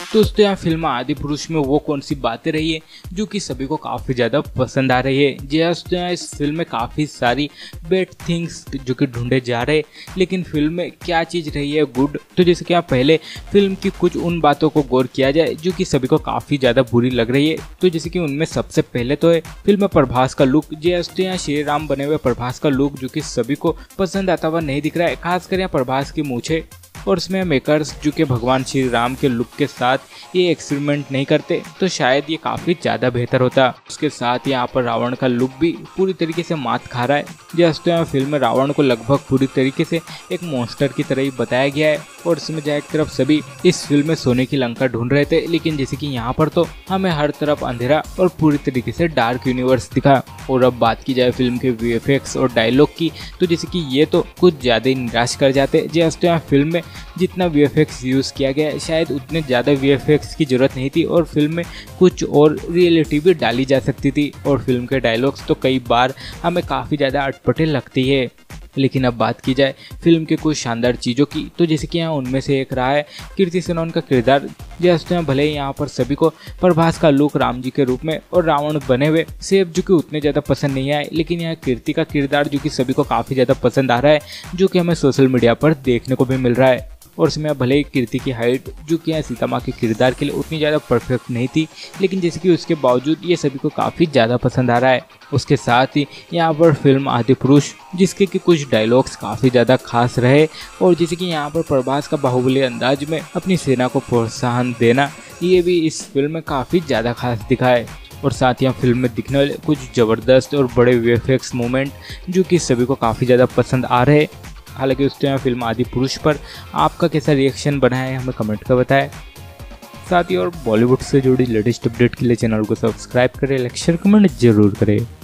दोस्तों यहाँ फिल्म आदि पुरुष में वो कौन सी बातें रही है जो कि सभी को काफ़ी ज़्यादा पसंद आ रही है। जी दोस्तों यहाँ इस फिल्म में काफ़ी सारी बैड थिंग्स जो कि ढूंढे जा रहे, लेकिन फिल्म में क्या चीज़ रही है गुड। तो जैसे कि यहाँ पहले फिल्म की कुछ उन बातों को गौर किया जाए जो कि सभी को काफ़ी ज़्यादा बुरी लग रही है। तो जैसे कि उनमें सबसे पहले तो है फिल्म में प्रभास का लुक। जी दोस्तों यहाँ श्री राम बने हुए प्रभास का लुक जो कि सभी को पसंद आता हुआ नहीं दिख रहा है, खासकर यहाँ प्रभास की मूछें। और इसमें मेकर्स जो कि भगवान श्री राम के लुक के साथ ये एक्सपेरिमेंट नहीं करते तो शायद ये काफ़ी ज़्यादा बेहतर होता। उसके साथ यहाँ पर रावण का लुक भी पूरी तरीके से मात खा रहा है। जैसे यहाँ फिल्म में रावण को लगभग पूरी तरीके से एक मॉन्स्टर की तरह ही बताया गया है और इसमें जहाँ एक तरफ सभी इस फिल्म में सोने की लंका ढूंढ रहे थे, लेकिन जैसे कि यहाँ पर तो हमें हर तरफ अंधेरा और पूरी तरीके से डार्क यूनिवर्स दिखा। और अब बात की जाए फिल्म के वीएफएक्स और डायलॉग की, तो जैसे कि ये तो कुछ ज़्यादा ही निराश कर जाते। जैसे यहाँ फिल्म में जितना वीएफएक्स यूज़ किया गया है शायद उतने ज़्यादा वीएफएक्स की ज़रूरत नहीं थी और फिल्म में कुछ और रियलिटी भी डाली जा सकती थी। और फिल्म के डायलॉग्स तो कई बार हमें काफ़ी ज़्यादा अटपटे लगती है। लेकिन अब बात की जाए फिल्म के कुछ शानदार चीज़ों की, तो जैसे कि यहाँ उनमें से एक रहा है कीर्ति सेनन का किरदार। जैसे भले ही यहाँ पर सभी को प्रभास का लुक राम जी के रूप में और रावण बने हुए सेब जो कि उतने ज़्यादा पसंद नहीं आए, लेकिन यहाँ कीर्ति का किरदार जो कि सभी को काफ़ी ज़्यादा पसंद आ रहा है, जो कि हमें सोशल मीडिया पर देखने को भी मिल रहा है। और इसमें भले ही कीर्ति की हाइट जो कि यहाँ सीता माँ के किरदार के लिए उतनी ज़्यादा परफेक्ट नहीं थी, लेकिन जैसे कि उसके बावजूद ये सभी को काफ़ी ज़्यादा पसंद आ रहा है। उसके साथ ही यहाँ पर फिल्म आदि पुरुष जिसके कि कुछ डायलॉग्स काफ़ी ज़्यादा खास रहे और जैसे कि यहाँ पर प्रभास का बाहुबली अंदाज में अपनी सेना को प्रोत्साहन देना, ये भी इस फिल्म में काफ़ी ज़्यादा खास दिखा है। और साथ ही यहाँ फिल्म में दिखने वाले कुछ ज़बरदस्त और बड़े वीएफएक्स मोमेंट जो कि सभी को काफ़ी ज़्यादा पसंद आ रहे। हालांकि उस टाइम फिल्म आदि पुरुष पर आपका कैसा रिएक्शन बना है हमें कमेंट कर बताएं। साथ ही और बॉलीवुड से जुड़ी लेटेस्ट अपडेट के लिए चैनल को सब्सक्राइब करें, लाइक शेयर कमेंट जरूर करें।